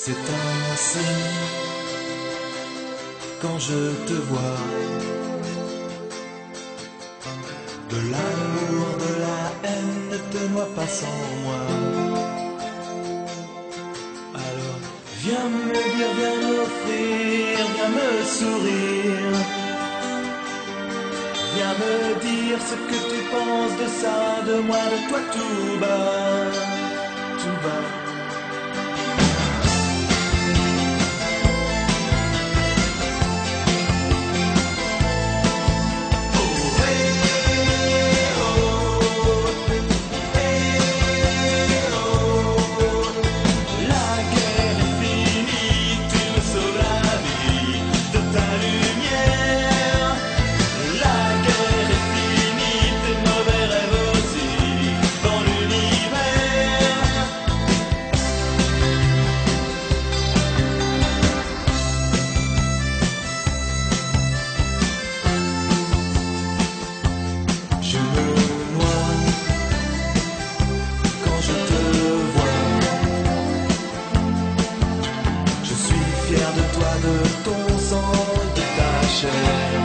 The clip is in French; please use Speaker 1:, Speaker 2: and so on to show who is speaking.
Speaker 1: C'est ainsi quand je te vois, de l'amour, de la haine ne te noie pas sans moi. Alors viens me dire, viens m'offrir, viens me sourire, viens me dire ce que tu penses de ça, de moi, de toi tout bas, tout bas. De ton sang, de ta chair.